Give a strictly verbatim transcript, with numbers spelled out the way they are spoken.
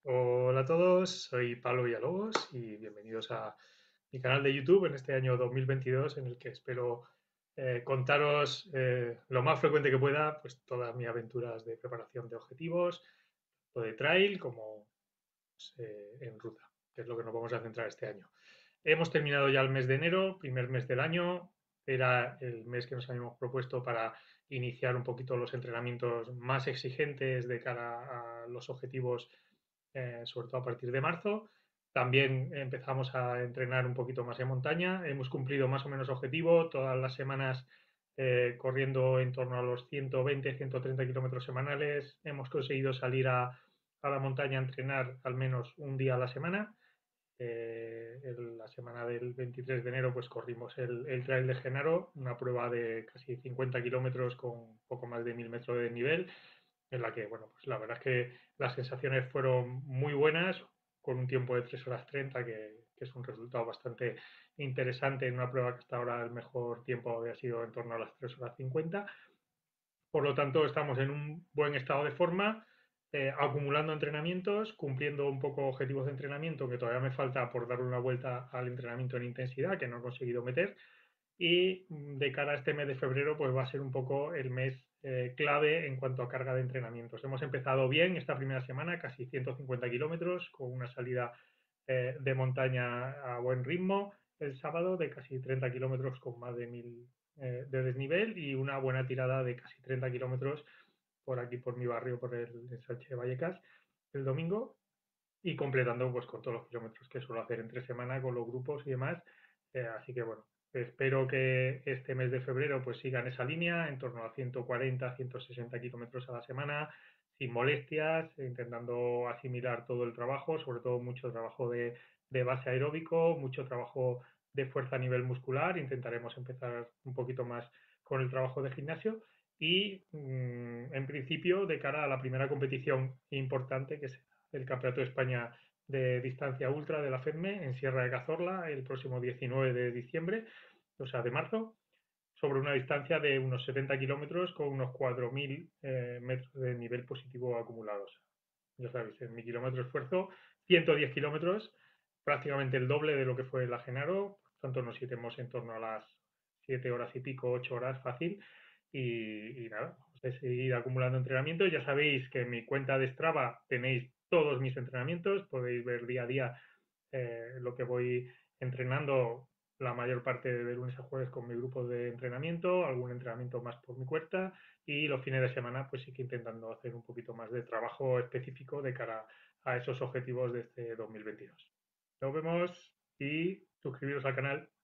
Hola a todos, soy Pablo Villalobos y bienvenidos a mi canal de YouTube en este año dos mil veintidós en el que espero eh, contaros eh, lo más frecuente que pueda pues todas mis aventuras de preparación de objetivos, tanto de trail como pues, eh, en ruta, que es lo que nos vamos a centrar este año. Hemos terminado ya el mes de enero, primer mes del año, era el mes que nos habíamos propuesto para iniciar un poquito los entrenamientos más exigentes de cara a los objetivos eh, sobre todo a partir de marzo. También empezamos a entrenar un poquito más en montaña. Hemos cumplido más o menos objetivo, todas las semanas eh, corriendo en torno a los ciento veinte, ciento treinta kilómetros semanales. Hemos conseguido salir a, a, la montaña a entrenar al menos un día a la semana. Eh, el, la semana del veintitrés de enero pues corrimos el, el Trail de Genaro, una prueba de casi cincuenta kilómetros con poco más de mil metros de nivel en la que, bueno, pues la verdad es que las sensaciones fueron muy buenas, con un tiempo de tres horas treinta, que, que es un resultado bastante interesante en una prueba que hasta ahora el mejor tiempo había sido en torno a las tres horas cincuenta. Por lo tanto, estamos en un buen estado de forma, eh, acumulando entrenamientos, cumpliendo un poco objetivos de entrenamiento, que todavía me falta por dar una vuelta al entrenamiento en intensidad, que no he conseguido meter, y mm, de cara a este mes de febrero, pues va a ser un poco el mes eh, clave en cuanto a carga de entrenamientos. Hemos empezado bien esta primera semana, casi ciento cincuenta kilómetros, con una salida eh, de montaña a buen ritmo el sábado de casi treinta kilómetros con más de mil eh, de desnivel y una buena tirada de casi treinta kilómetros por aquí, por mi barrio, por el ensanche de Vallecas, el domingo, y completando pues con todos los kilómetros que suelo hacer entre semana con los grupos y demás. Eh, así que bueno, espero que este mes de febrero pues siga en esa línea, en torno a ciento cuarenta, ciento sesenta kilómetros a la semana, sin molestias, intentando asimilar todo el trabajo, sobre todo mucho trabajo de, de base aeróbico, mucho trabajo de fuerza a nivel muscular. Intentaremos empezar un poquito más con el trabajo de gimnasio y mmm, en principio de cara a la primera competición importante que es el Campeonato de España de Distancia Ultra de la FEDME en Sierra de Cazorla el próximo diecinueve de diciembre, o sea, de marzo, sobre una distancia de unos setenta kilómetros con unos cuatro mil eh, metros de nivel positivo acumulados. Ya sabéis, en mi kilómetro esfuerzo, ciento diez kilómetros, prácticamente el doble de lo que fue la Genaro, por tanto nos iremos en torno a las siete horas y pico, ocho horas fácil, y, y nada, vamos a seguir acumulando entrenamiento. Ya sabéis que en mi cuenta de Strava tenéis todos mis entrenamientos, podéis ver día a día eh, lo que voy entrenando la mayor parte de lunes a jueves con mi grupo de entrenamiento, algún entrenamiento más por mi cuenta y los fines de semana pues sí que intentando hacer un poquito más de trabajo específico de cara a esos objetivos de este dos mil veintidós. Nos vemos y suscribiros al canal.